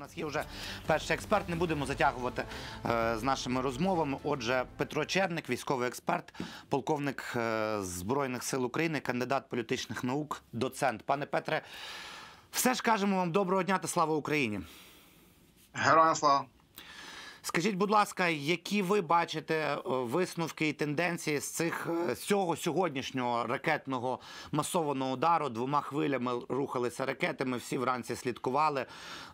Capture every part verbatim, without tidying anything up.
нас є вже перший експерт, не будемо затягувати е, з нашими розмовами. Отже, Петро Черник, військовий експерт, полковник е, Збройних сил України, кандидат політичних наук, доцент. Пане Петре, все ж кажемо вам доброго дня та слава Україні. Героям слава. Скажіть, будь ласка, які ви бачите висновки і тенденції з цих, з цього сьогоднішнього ракетного масованого удару? Двома хвилями рухалися ракети, ми всі вранці слідкували.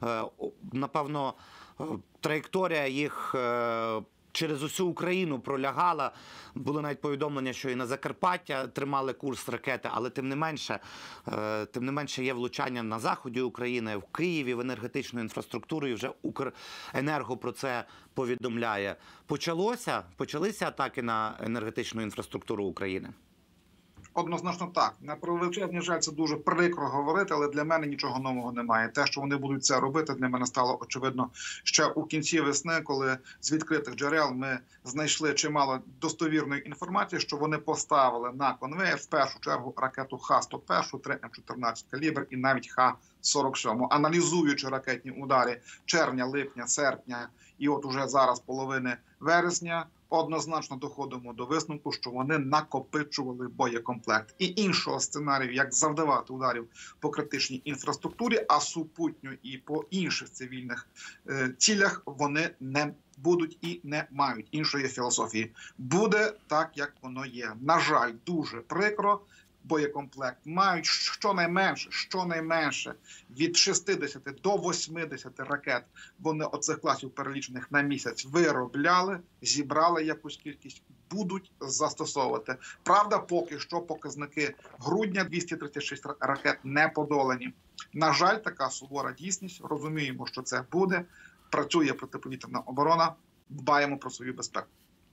Напевно, траєкторія їх через усю Україну пролягала. Були навіть повідомлення, що і на Закарпаття тримали курс ракети, але тим не менше, тим не менше є влучання на заході України, в Києві, в енергетичну інфраструктуру, і вже Укренерго про це повідомляє. Почалося, почалися атаки на енергетичну інфраструктуру України? Однозначно так. На превеличезний жаль, це дуже прикро говорити, але для мене нічого нового немає. Те, що вони будуть це робити, для мене стало очевидно ще у кінці весни, коли з відкритих джерел ми знайшли чимало достовірної інформації, що вони поставили на конвеєр в першу чергу ракету Х сто один, три М чотирнадцять калібр і навіть Х сорок сім. Аналізуючи ракетні удари червня, липня, серпня і от уже зараз половини вересня, однозначно доходимо до висновку, що вони накопичували боєкомплект. І іншого сценарію, як завдавати ударів по критичній інфраструктурі, а супутньо і по інших цивільних е, цілях, вони не будуть і не мають іншої філософії. Буде так, як воно є. На жаль, дуже прикро. Боєкомплект мають щонайменше, щонайменше від шістдесяти до восьмидесяти ракет вони оцих класів перелічених на місяць виробляли, зібрали якусь кількість, будуть застосовувати. Правда, поки що показники грудня двісті тридцять шість ракет не подолані. На жаль, така сувора дійсність, розуміємо, що це буде, працює протиповітряна оборона, дбаємо про свою безпеку.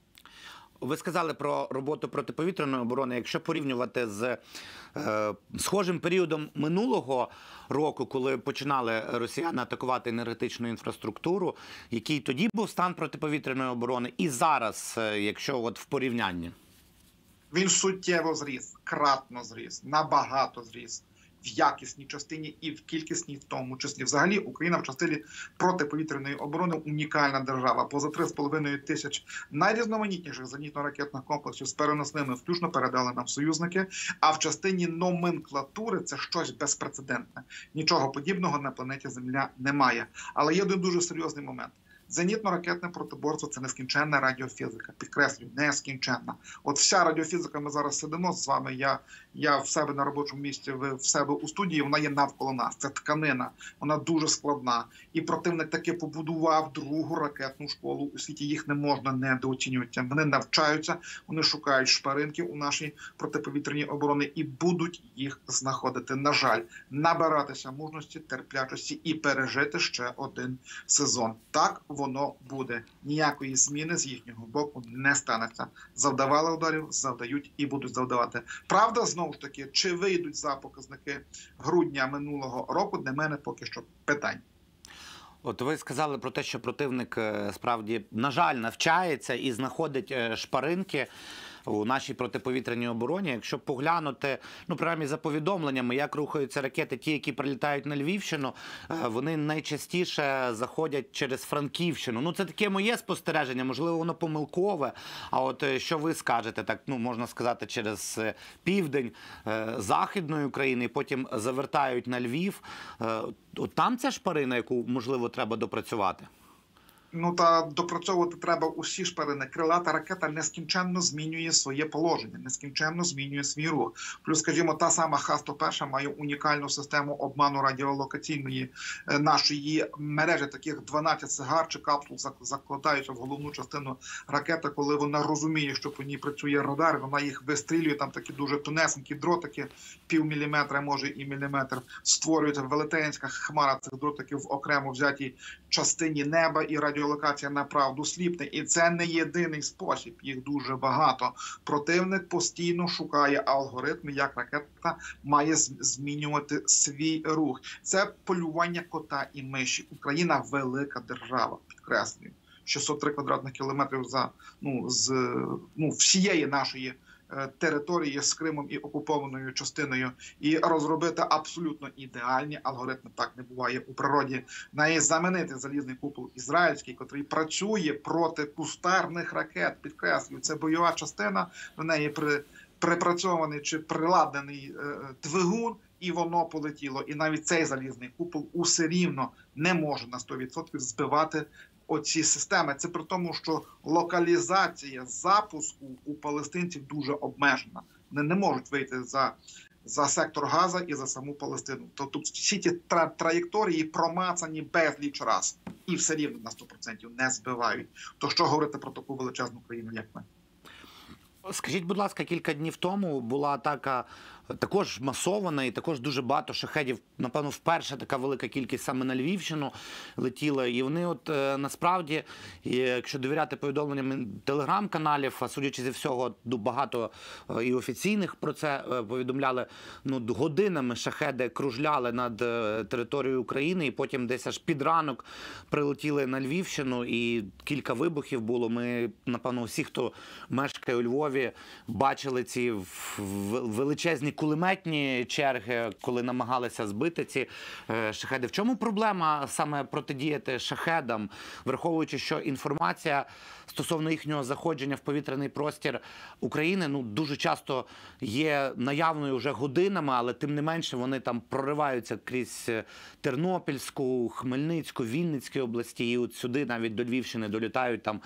Ви сказали про роботу протиповітряної оборони. Якщо порівнювати з е, схожим періодом минулого року, коли починали росіяни атакувати енергетичну інфраструктуру, який тоді був стан протиповітряної оборони, і зараз, якщо от в порівнянні? Він суттєво зріс, кратно зріс, набагато зріс. В якісній частині і в кількісній в тому числі. Взагалі Україна в частині протиповітряної оборони унікальна держава. Поза три з половиною тисяч найрізноманітніших зенітно-ракетних комплексів з переносними включно передали нам союзники, а в частині номенклатури це щось безпрецедентне. Нічого подібного на планеті Земля немає. Але є один дуже серйозний момент. Зенітно-ракетне протиборство – це нескінченна радіофізика. Підкреслюю, нескінченна. От вся радіофізика, ми зараз сидимо з вами, я, я в себе на робочому місці, ви в себе у студії, вона є навколо нас. Це тканина, вона дуже складна. І противник таки побудував другу ракетну школу у світі, їх не можна недооцінювати. Вони навчаються, вони шукають шпаринки у нашій протиповітряній обороні і будуть їх знаходити. На жаль, набиратися мужності, терплячості і пережити ще один сезон. Так воно буде. Ніякої зміни з їхнього боку не станеться. Завдавали ударів, завдають і будуть завдавати. Правда, знову ж таки, чи вийдуть за показники грудня минулого року, для мене поки що питань. От ви сказали про те, що противник справді, на жаль, навчається і знаходить шпаринки у нашій протиповітряній обороні. Якщо поглянути, ну, принаймні за повідомленнями, як рухаються ракети, ті, які прилітають на Львівщину, вони найчастіше заходять через Франківщину. Ну, це таке моє спостереження, можливо, воно помилкове. А от що ви скажете, так, ну, можна сказати, через південь Західної України, і потім завертають на Львів. От там ця шпарина, яку, можливо, треба допрацювати? Ну, та допрацьовувати треба усі шпарини. Крилата ракета нескінченно змінює своє положення, нескінченно змінює свій рух. Плюс, скажімо, та сама Х сто один має унікальну систему обману радіолокаційної нашої мережі. Таких дванадцять сигар чи капсул закладаються в головну частину ракети, коли вона розуміє, що по ній працює радар, вона їх вистрілює, там такі дуже тонесенькі дротики, пів міліметра, може і міліметр, створюється велетенська хмара цих дротиків в окремо взятій частині неба, і радіолокація направду сліпне. І це не єдиний спосіб, їх дуже багато. Противник постійно шукає алгоритми, як ракета має змінювати свій рух. Це полювання кота і миші. Україна велика держава, підкреслюю. шістсот три квадратних кілометрів за, ну, з ну, всієї нашої території з Кримом і окупованою частиною, і розробити абсолютно ідеальні алгоритми. Так не буває у природі. Навіть знаменитий залізний купол ізраїльський, котрий працює проти кустарних ракет. Підкреслюю, це бойова частина, до неї при припрацьований чи приладнений е, двигун, і воно полетіло. І навіть цей залізний купол усе рівно не може на сто відсотків збивати оці системи. Це при тому, що локалізація запуску у палестинців дуже обмежена. Вони не можуть вийти за, за сектор Газа і за саму Палестину. Тобто всі ті тра траєкторії промацані безліч раз. І все рівно на сто відсотків не збивають. То що говорити про таку величезну країну, як ми? Скажіть, будь ласка, кілька днів тому була атака також масована і також дуже багато шахедів, напевно, вперше така велика кількість саме на Львівщину летіла. І вони от насправді, якщо довіряти повідомленням телеграм-каналів, а судячи зі всього, багато і офіційних про це повідомляли, ну, годинами шахеди кружляли над територією України і потім десь аж під ранок прилетіли на Львівщину і кілька вибухів було. Ми, напевно, всі, хто мешкає у Львові, бачили ці величезні кулеметні черги, коли намагалися збити ці шахеди. В чому проблема саме протидіяти шахедам, враховуючи, що інформація стосовно їхнього заходження в повітряний простір України, ну, дуже часто є наявною вже годинами, але тим не менше вони там прориваються крізь Тернопільську, Хмельницьку, Вінницьку області, і от сюди навіть до Львівщини долітають там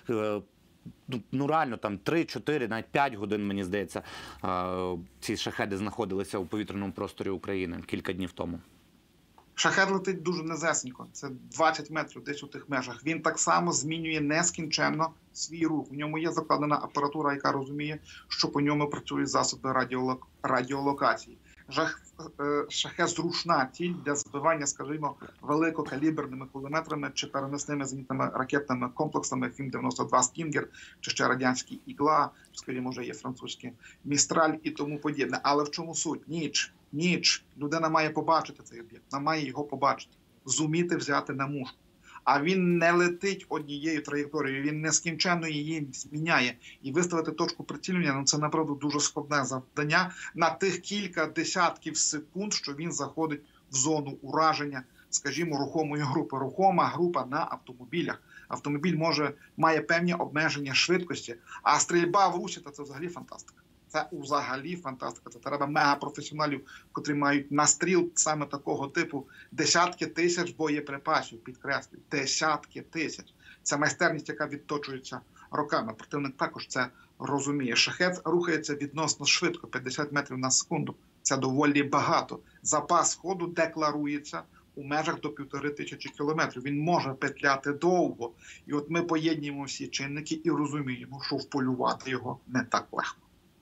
ну реально там три-чотири, навіть п'ять годин, мені здається, ці шахеди знаходилися у повітряному просторі України кілька днів тому. Шахед летить дуже низесенько, це двадцять метрів десь у тих межах. Він так само змінює нескінченно свій рух. В ньому є закладена апаратура, яка розуміє, що по ньому працюють засоби радіолок... радіолокації. Жах... Шахед зручна ціль для збивання, скажімо, великокаліберними кулеметрами чи переносними зенітними ракетними комплексами Фін дев'яносто два Стінгер, чи ще радянський Ігла, чи, скажімо, вже є французький Містраль і тому подібне. Але в чому суть? Ніч. Ніч. Людина має побачити цей об'єкт, вона має його побачити, зуміти взяти на мушку. А він не летить однією траєкторією, він нескінченно її зміняє. І виставити точку прицілювання, ну це, направду, дуже складне завдання на тих кілька десятків секунд, що він заходить в зону ураження, скажімо, рухомої групи. Рухома група на автомобілях. Автомобіль може, має певні обмеження швидкості, а стрільба в русі – це взагалі фантастика. Це взагалі фантастика. Це треба мегапрофесіоналів, котрі мають на стріл саме такого типу десятки тисяч боєприпасів, підкреслюю, десятки тисяч. Це майстерність, яка відточується роками. Противник також це розуміє. Шахед рухається відносно швидко, п'ятдесят метрів на секунду. Це доволі багато. Запас ходу декларується у межах до півтори тисячі кілометрів. Він може петляти довго. І от ми поєднуємо всі чинники і розуміємо, що вполювати його не так легко.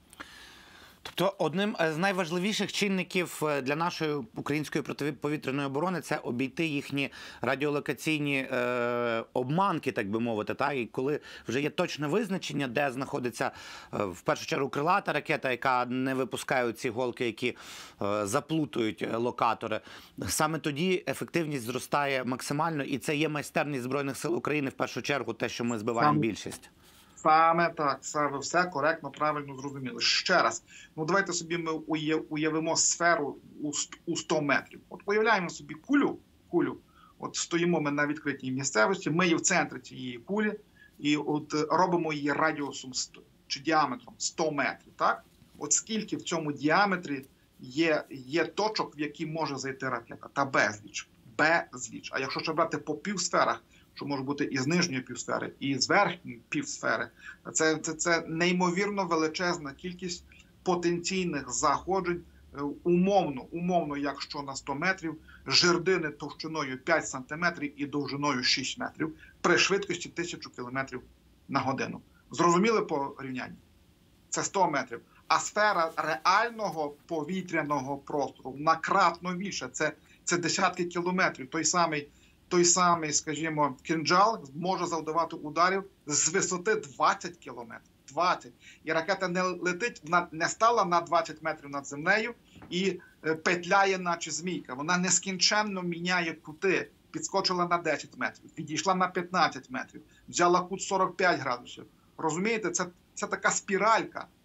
Тобто одним з найважливіших чинників для нашої української протиповітряної оборони – це обійти їхні радіолокаційні е, обманки, так би мовити. Та? І коли вже є точне визначення, де знаходиться е, в першу чергу крилата ракета, яка не випускає ці голки, які е, заплутують локатори, саме тоді ефективність зростає максимально. І це є майстерність Збройних сил України, в першу чергу, те, що ми збиваємо більшість. Саме так, саме все коректно, правильно зрозуміли. Ще раз, ну давайте собі ми уявимо сферу у сто метрів. От уявляємо собі кулю, кулю, от стоїмо ми на відкритій місцевості, ми є в центрі цієї кулі, і от робимо її радіусом чи діаметром сто метрів, так? От скільки в цьому діаметрі є, є точок, в які може зайти ракета? Та безліч, безліч. А якщо ще брати по півсферах, що може бути і з нижньої півсфери, і з верхньої півсфери. Це, це, це неймовірно величезна кількість потенційних заходжень, умовно, умовно, якщо на сто метрів, жердини товщиною п'ять сантиметрів і довжиною шість метрів, при швидкості тисячу кілометрів на годину. Зрозуміли по рівнянні? Це сто метрів. А сфера реального повітряного простору накратно більше. Це, це десятки кілометрів. Той самий Той самий, скажімо, кинджал може завдавати ударів з висоти двадцять кілометрів. двадцять. І ракета не летить, вона не стала на двадцять метрів над землею і петляє, наче змійка. Вона нескінченно міняє кути. Підскочила на десять метрів, підійшла на п'ятнадцять метрів, взяла кут сорок п'ять градусів. Розумієте, це, це така спіралька.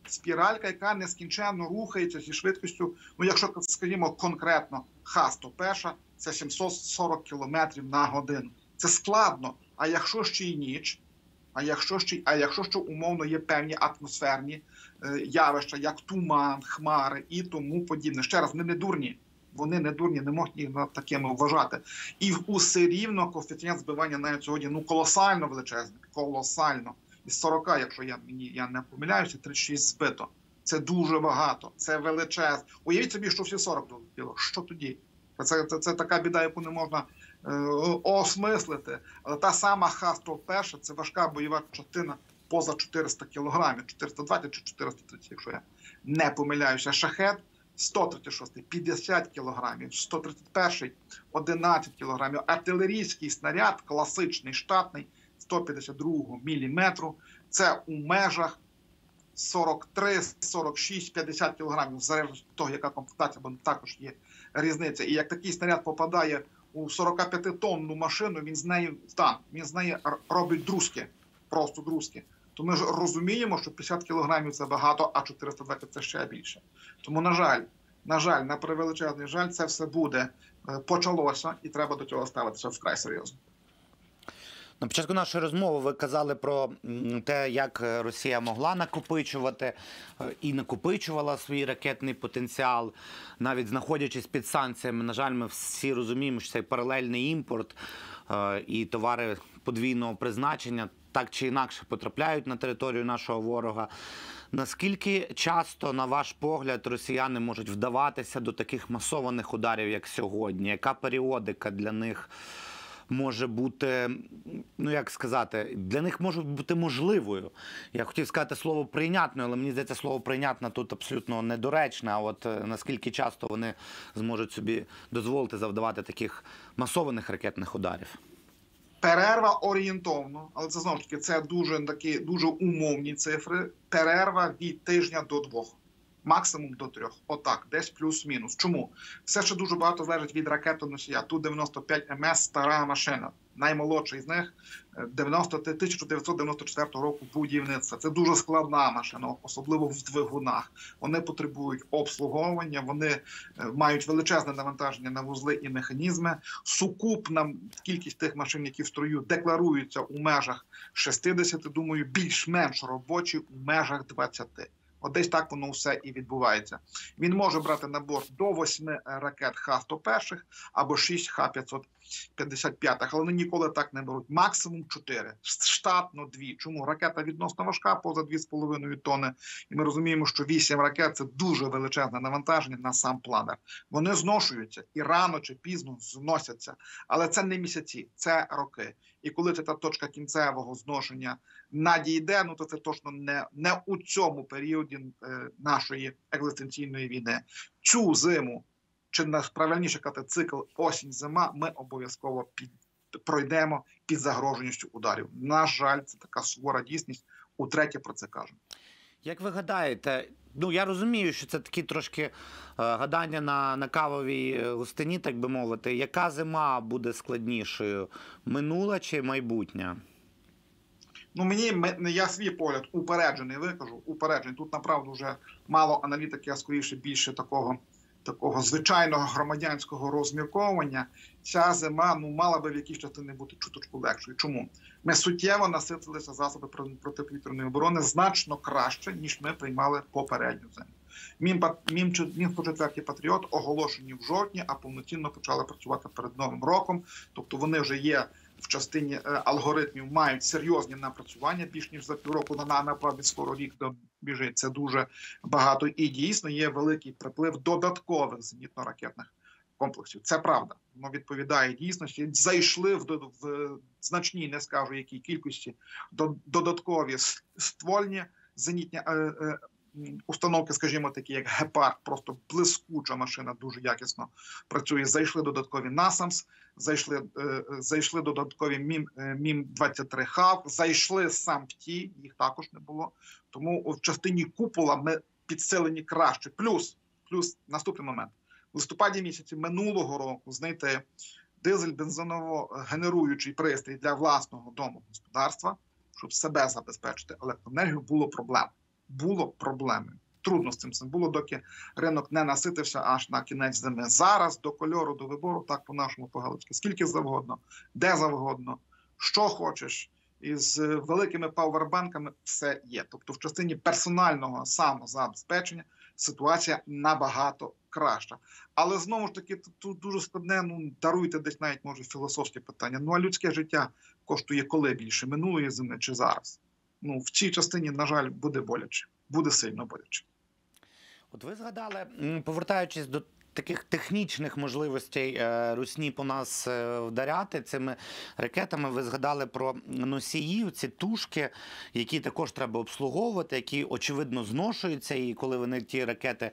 спіралька, яка нескінченно рухається зі швидкістю, ну якщо, скажімо, конкретно Х сто один, це сімсот сорок кілометрів на годину. Це складно. А якщо ще й ніч, а якщо ще, а якщо ще умовно є певні атмосферні е, явища, як туман, хмари і тому подібне. Ще раз, вони не дурні. Вони не дурні, не можуть їх такими вважати. І усе рівно коефіцієнт збивання навіть сьогодні ну колосально величезний. Колосально. Із сорока, якщо я, я не помиляюся, тридцять шість збито. Це дуже багато. Це величезно. Уявіть собі, що всі сорок долетіло. Що тоді? Це, це, це така біда, яку не можна е, осмислити. Але та сама Х сто один – це важка бойова частина поза чотириста кілограмів. чотириста двадцять чи чотириста тридцять, якщо я не помиляюся. Шахед сто тридцять шість – п'ятдесят кілограмів, сто тридцять один – одинадцять кілограмів. Артилерійський снаряд, класичний, штатний, сто п'ятдесят два міліметру. Це у межах сорок три, сорок шість, п'ятдесят кілограмів, залежно від того, яка комплектація, бо також є різниця. І як такий снаряд попадає у сорокап'ятитонну машину, він з неї танк, він з неї робить друзки, просто друзки. То ми ж розуміємо, що п'ятдесят кілограмів – це багато, а чотириста двадцять – це ще більше. Тому, на жаль, на жаль, на превеличезний жаль, це все буде, почалося, і треба до цього ставитися вкрай серйозно. На початку нашої розмови ви казали про те, як Росія могла накопичувати і накопичувала свій ракетний потенціал, навіть знаходячись під санкціями. На жаль, ми всі розуміємо, що цей паралельний імпорт і товари подвійного призначення так чи інакше потрапляють на територію нашого ворога. Наскільки часто, на ваш погляд, росіяни можуть вдаватися до таких масованих ударів, як сьогодні? Яка періодика для них може бути, ну як сказати, для них може бути можливою? Я хотів сказати слово «прийнятною», але мені здається, слово «прийнятна» тут абсолютно недоречне. А от наскільки часто вони зможуть собі дозволити завдавати таких масованих ракетних ударів? Перерва орієнтовно, але це знову ж таки це дуже такі дуже умовні цифри. Перерва від тижня до двох, максимум до трьох. Отак, десь плюс-мінус. Чому? Все ще дуже багато залежить від ракетоносія. Ту дев'яносто п'ять ем ес – стара машина. Наймолодший з них тисяча дев'ятсот дев'яносто четвертого року будівництва. Це дуже складна машина, особливо в двигунах. Вони потребують обслуговування, вони мають величезне навантаження на вузли і механізми. Сукупна кількість тих машин, які в строю, декларуються у межах шістдесят, думаю, більш-менш робочі у межах двадцяти. От десь так воно все і відбувається. Він може брати на борт до восьми ракет Х сто один або шість Х п'ятсот п'ятдесят п'ять, але вони ніколи так не беруть. Максимум чотири. Штатно дві. Чому? Ракета відносно важка, поза дві з половиною тонни. І ми розуміємо, що вісім ракет – це дуже величезне навантаження на сам планер. Вони зношуються і рано чи пізно зносяться. Але це не місяці, це роки. І коли це та точка кінцевого зношення надійде, ну то це точно не, не у цьому періоді е, нашої екзистенційної війни. Цю зиму, чи правильніше казати цикл осінь-зима, ми обов'язково під, пройдемо під загроженістю ударів. На жаль, це така сувора дійсність. Утретє про це кажемо. Як ви гадаєте, ну я розумію, що це такі трошки е, гадання на, на кавовій густині, так би мовити. Яка зима буде складнішою? Минула чи майбутня? Ну, мені, я свій погляд упереджений викажу, упереджений. Тут, направду, вже мало аналітики, а скоріше більше такого, такого звичайного громадянського розмірковування. Ця зима, ну, мала би в якійсь частині бути чуточку легшою. Чому? Ми суттєво наситилися засоби протиповітряної оборони значно краще, ніж ми приймали попередню зиму. Мін сто четвертий «Патріот» оголошені в жовтні, а повноцінно почали працювати перед Новим роком. Тобто вони вже є в частині алгоритмів, мають серйозні напрацювання, більш ніж за півроку, на направді скоро рік біжить. Це дуже багато. І дійсно є великий приплив додаткових зенітно-ракетних комплексів. Це правда. Воно відповідає дійсності. Зайшли в, в значній, не скажу якій кількості, додаткові ствольні зенітні е, е, установки, скажімо, такі як «Гепард», просто блискуча машина, дуже якісно працює. Зайшли додаткові «Насамс», зайшли, е, зайшли додаткові Мім двадцять три «Хав», зайшли «Сампті», їх також не було. Тому в частині купола ми підсилені краще. Плюс, плюс наступний момент. В листопаді місяці минулого року знайти дизель-бензиново-генеруючий пристрій для власного домогосподарства, щоб себе забезпечити електроенергію, було проблем. було проблеми. Трудно з цим цим було, доки ринок не наситився аж на кінець зими. Зараз до кольору, до вибору, так по-нашому, по-галицьки, скільки завгодно, де завгодно, що хочеш, із великими пауербанками все є. Тобто в частині персонального самозабезпечення ситуація набагато краща. Але знову ж таки, тут дуже складне, ну, даруйте десь навіть, може, філософське питання. Ну, а людське життя коштує коли більше, минулої зими чи зараз? Ну, в цій частині, на жаль, буде боляче. Буде сильно боляче. От ви згадали, повертаючись до таких технічних можливостей русні по нас вдаряти цими ракетами, ви згадали про носіїв, ці тушки, які також треба обслуговувати, які, очевидно, зношуються, і коли вони ті ракети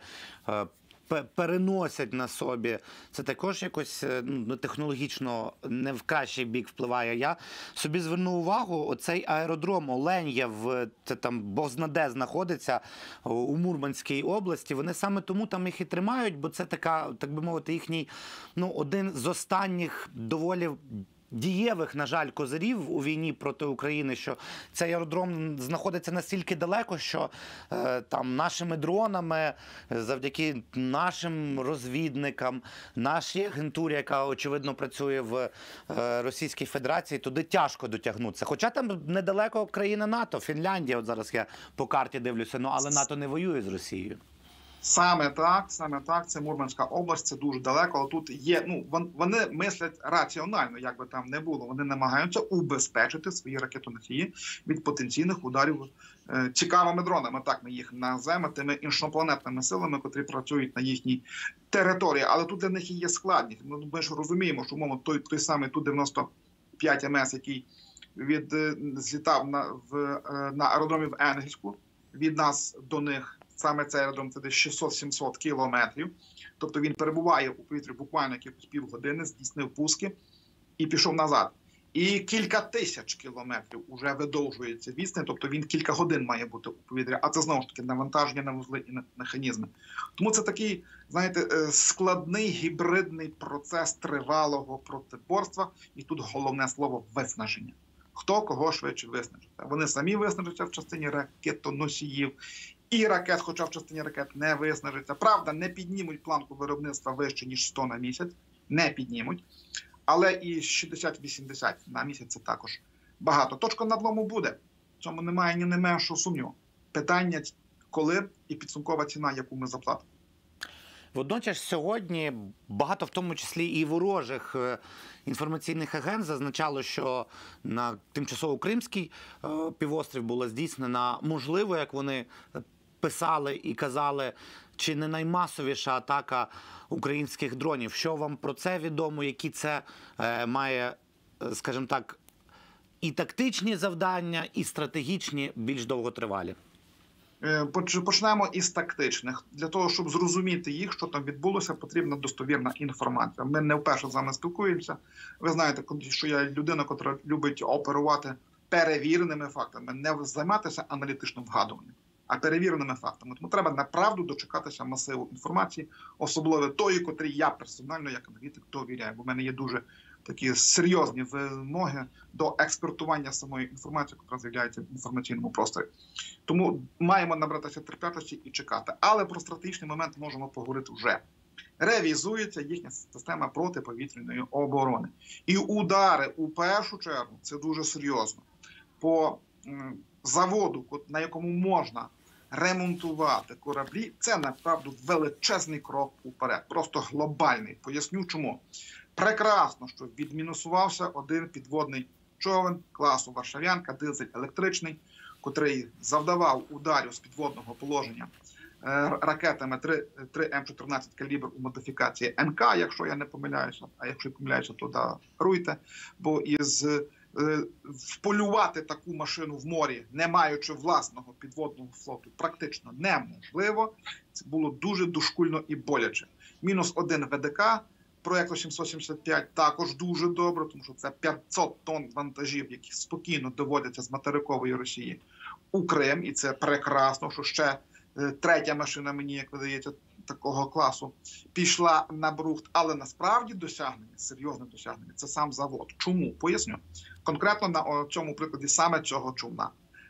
переносять на собі, це також якось, ну, технологічно не в кращий бік впливає. Я собі звернув увагу, оцей аеродром Оленєв, це там Бознаде знаходиться у Мурманській області, вони саме тому там їх і тримають, бо це така, так би мовити, їхній, ну, один з останніх доволі дієвих, на жаль, козирів у війні проти України, що цей аеродром знаходиться настільки далеко, що е, там нашими дронами, завдяки нашим розвідникам, нашій агентурі, яка, очевидно, працює в е, Російській Федерації, туди тяжко дотягнутися. Хоча там недалеко країна НАТО, Фінляндія, от зараз я по карті дивлюся, ну, але НАТО не воює з Росією. Саме так, саме так, це Мурманська область, це дуже далеко, але тут є, ну, вони мислять раціонально, як би там не було, вони намагаються убезпечити свої ракетоносії від потенційних ударів е, цікавими дронами, так ми їх називаємо, тими іншопланетними силами, котрі працюють на їхній території, але тут для них і є складність. Ну, ми ж розуміємо, що, мовно, той, той самий Ту дев'яносто п'ять ем ес, який від, злітав на, в, на аеродромі в Енгельську, від нас до них, саме цей аеродром, це десь шістсот-сімсот кілометрів. Тобто він перебуває у повітрі буквально якихось півгодини, здійснив пуски і пішов назад. І кілька тисяч кілометрів вже видовжується відстань, тобто він кілька годин має бути у повітрі. А це, знову ж таки, навантаження на вузли і на механізми. Тому це такий, знаєте, складний гібридний процес тривалого протиборства. І тут головне слово – виснаження. Хто кого швидше виснажить. Вони самі виснажаться в частині ракетоносіїв, і ракет, хоча в частині ракет не виснажиться. Правда, не піднімуть планку виробництва вище, ніж сто на місяць. Не піднімуть. Але і шістдесят-вісімдесят на місяць це також багато. Точка надлому буде. В цьому немає ні не меншого сумніву. Питання, коли і підсумкова ціна, яку ми заплатимо. Водночас сьогодні багато, в тому числі і ворожих інформаційних агентств, зазначало, що на тимчасово Кримський півострів була здійснена, можливо, як вони писали і казали, чи не наймасовіша атака українських дронів. Що вам про це відомо? Які це е, має, скажімо так, і тактичні завдання, і стратегічні, більш довготривалі? Почнемо із тактичних. Для того, щоб зрозуміти їх, що там відбулося, потрібна достовірна інформація. Ми не вперше з вами спілкуємося. Ви знаєте, що я людина, яка любить оперувати перевіреними фактами, не займатися аналітичним вгадуванням, а перевіреними фактами. Тому треба направду дочекатися масиву інформації, особливо тої, котрій я персонально, як аналітик, довіряю. Бо в мене є дуже такі серйозні вимоги до експертування самої інформації, яка з'являється в інформаційному просторі. Тому маємо набратися терпячості і чекати. Але про стратегічний момент можемо поговорити вже. Ревізується їхня система протиповітряної оборони. І удари, у першу чергу, це дуже серйозно, по заводу, на якому можна ремонтувати кораблі, це, направду, величезний крок уперед. Просто глобальний. Поясню, чому. Прекрасно, що відмінусувався один підводний човен класу «Варшавянка», дизель електричний, котрий завдавав ударів з підводного положення ракетами три М чотирнадцять калібр у модифікації Н К, якщо я не помиляюся, а якщо я помиляюся, то даруйте, бо із вполювати таку машину в морі, не маючи власного підводного флоту, практично неможливо. Це було дуже дошкульно і боляче. Мінус один В Д К проєкту сімсот сімдесят п'ять також дуже добре, тому що це п'ятсот тонн вантажів, які спокійно доводяться з материкової Росії у Крим. І це прекрасно, що ще третя машина, мені, як видається, такого класу, пішла на брухт. Але насправді досягнення, серйозне досягнення, це сам завод. Чому? Поясню. Конкретно на цьому прикладі саме цього човна.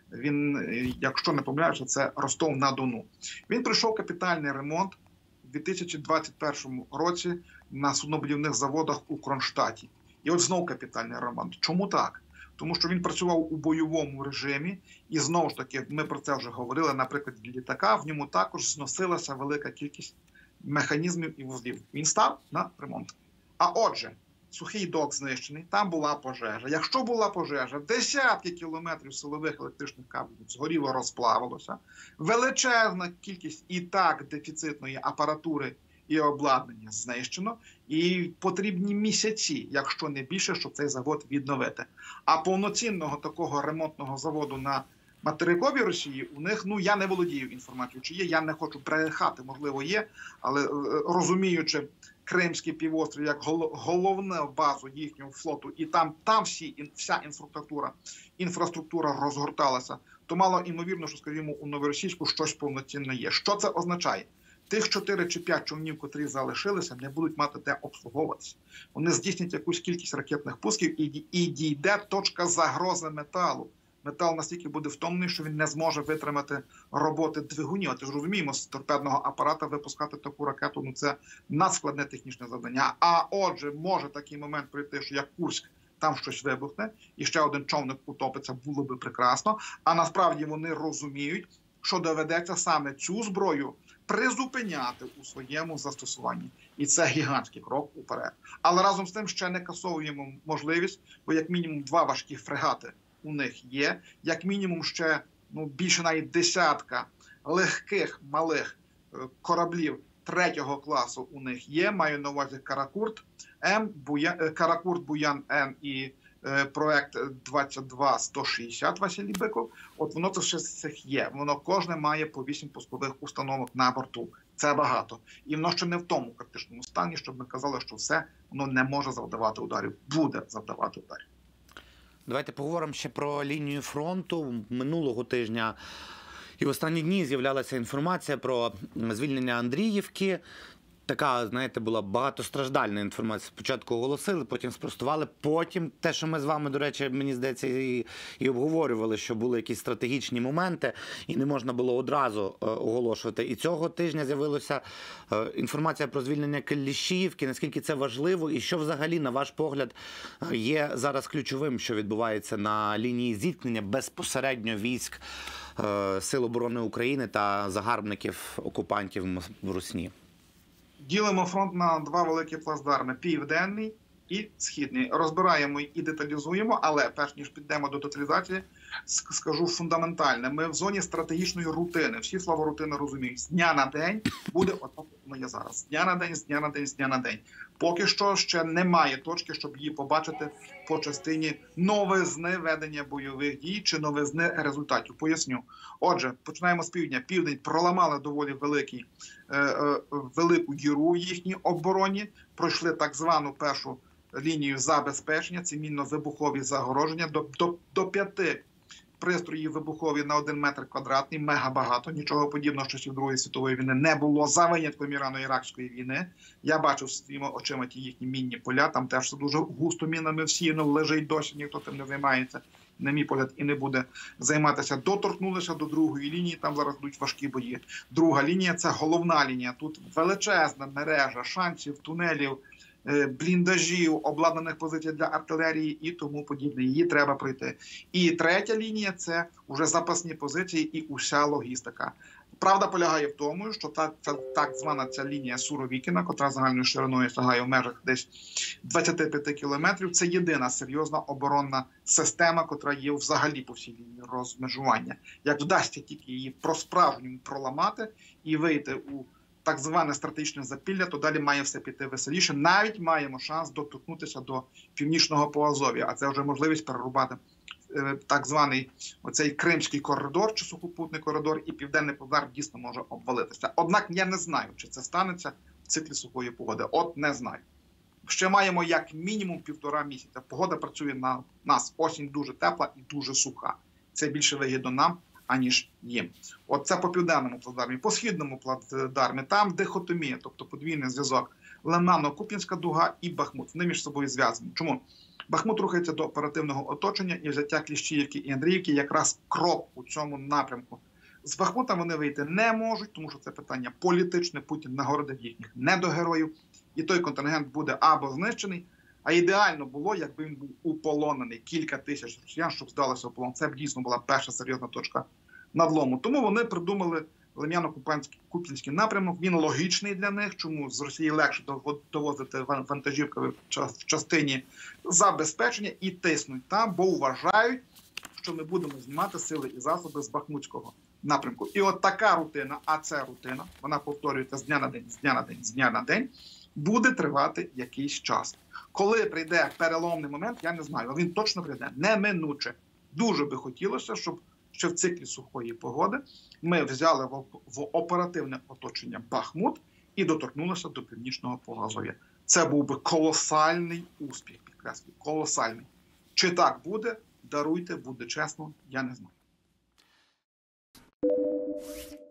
Він, якщо не помиляюся, це Ростов-на-Дону. Він пройшов капітальний ремонт у дві тисячі двадцять першому році на суднобудівних заводах у Кронштадті. І от знов капітальний ремонт. Чому так? Тому що він працював у бойовому режимі, і знову ж таки, ми про це вже говорили, наприклад, літака, в ньому також зносилася велика кількість механізмів і вузлів. Він став на ремонт. А отже, сухий док знищений, там була пожежа. Якщо була пожежа, десятки кілометрів силових електричних кабелів згоріло, розплавилося, величезна кількість і так дефіцитної апаратури і обладнання знищено, і потрібні місяці, якщо не більше, щоб цей завод відновити. А повноцінного такого ремонтного заводу на материковій Росії у них, ну, я не володію інформацією, чи є, я не хочу брехати, можливо, є, але розуміючи Кримський півострів як головну базу їхнього флоту, і там, там всі, вся інфраструктура, інфраструктура розгорталася, то мало ймовірно, що, скажімо, у Новоросійську щось повноцінне є. Що це означає? Тих чотири чи п'ять човнів, котрі залишилися, не будуть мати де обслуговуватися. Вони здійснять якусь кількість ракетних пусків і, і дійде точка загрози металу. Метал настільки буде втомлений, що він не зможе витримати роботи двигунів. А ти ж розуміємо, з торпедного апарата випускати таку ракету, ну це надскладне технічне завдання. А отже, може такий момент прийти, що як Курськ, там щось вибухне, і ще один човник утопиться, було би прекрасно. А насправді вони розуміють, що доведеться саме цю зброю призупиняти у своєму застосуванні. І це гігантський крок уперед. Але разом з тим ще не касовуємо можливість, бо як мінімум два важкі фрегати у них є, як мінімум ще ну, більше навіть десятка легких малих е, кораблів третього класу у них є. Маю на увазі Каракурт М, Буя... Каракурт Буян Н і е, проект двадцять два сто шістдесят Василій Биков. От воно це ще з цих є. Воно кожне має по вісім пускових установок на борту. Це багато. І воно ще не в тому критичному стані, щоб ми казали, що все, воно не може завдавати ударів. Буде завдавати ударів. Давайте поговоримо ще про лінію фронту. Минулого тижня і в останні дні з'являлася інформація про звільнення Андріївки. Така, знаєте, була багатостраждальна інформація. Спочатку оголосили, потім спростували. Потім те, що ми з вами, до речі, мені здається, і, і обговорювали, що були якісь стратегічні моменти, і не можна було одразу е, оголошувати. І цього тижня з'явилася е, інформація про звільнення Киллішіївки. Наскільки це важливо і що взагалі, на ваш погляд, є зараз ключовим, що відбувається на лінії зіткнення безпосередньо військ е, Сил оборони України та загарбників окупантів в Русні? Ділимо фронт на два великі плацдарми – південний і східний. Розбираємо і деталізуємо, але перш ніж підемо до деталізації, скажу фундаментальне. Ми в зоні стратегічної рутини. Всі слова рутини розуміють. З дня на день буде отак, як є зараз. З дня на день, з дня на день, з дня на день. Поки що ще немає точки, щоб її побачити по частині новизни ведення бойових дій чи новизни результатів. Поясню. Отже, починаємо з півдня. Південь проламали доволі великий, е, е, велику діру в їхній обороні, пройшли так звану першу лінію забезпечення, це мінно-вибухові загороження, до, до, до п'яти пристроїв вибухові на один метр квадратний, мега багато, нічого подібного з часів Другої світової війни не було, за винятком Ірано-Іракської війни. Я бачив своїми очима ті їхні мінні поля, там теж все дуже густо мінами всіяно, лежить досі, ніхто тим не займається, на мій погляд, і не буде займатися. Доторкнулися до другої лінії, там зараз йдуть важкі бої. Друга лінія – це головна лінія, тут величезна мережа шансів, тунелів, бліндажів, обладнаних позицій для артилерії і тому подібне. Її треба пройти. І третя лінія – це вже запасні позиції і уся логістика. Правда полягає в тому, що та, та так звана ця лінія Суровікіна, котра загальною шириною сягає в межах десь двадцять п'ять кілометрів, це єдина серйозна оборонна система, котра є взагалі по всій лінії розмежування. Як вдасться тільки її про-справжньому проламати і вийти у так зване стратегічне запілля, то далі має все піти веселіше. Навіть маємо шанс доторкнутися до північного Поазов'я, а це вже можливість перерубати е, так званий оцей Кримський коридор чи сухопутний коридор, і південний плацдарм дійсно може обвалитися. Однак я не знаю, чи це станеться в циклі сухої погоди. От не знаю. Ще маємо як мінімум півтора місяця. Погода працює на нас. Осінь дуже тепла і дуже суха. Це більше вигідно нам, аніж їм. От це по південному плацдармі. По східному плацдармі там дихотомія, тобто подвійний зв'язок Лимано-Куп'янська дуга і Бахмут. Вони між собою зв'язані. Чому? Бахмут рухається до оперативного оточення і взяття Кліщіївки і Андріївки якраз крок у цьому напрямку. З Бахмута вони вийти не можуть, тому що це питання політичне. Путін нагородив їхніх недогероїв. І той контингент буде або знищений, а ідеально було, якби він був уполонений кілька тисяч росіян, щоб здалося у полон. Це б дійсно була перша серйозна точка надлому. Тому вони придумали Лим'яно-Куп'янський напрямок. Він логічний для них. Чому? З Росії легше довозити вантажівки в частині забезпечення і тиснуть там, бо вважають, що ми будемо знімати сили і засоби з Бахмутського напрямку. І от така рутина, а це рутина, вона повторюється з дня на день, з дня на день, з дня на день, буде тривати якийсь час. Коли прийде переломний момент, я не знаю, але він точно прийде, неминуче. Дуже би хотілося, щоб ще в циклі сухої погоди ми взяли в, в оперативне оточення Бахмут і доторкнулися до Північного Погазов'я. Це був би колосальний успіх, підкреслюю, колосальний. Чи так буде? Даруйте, буде чесно, я не знаю.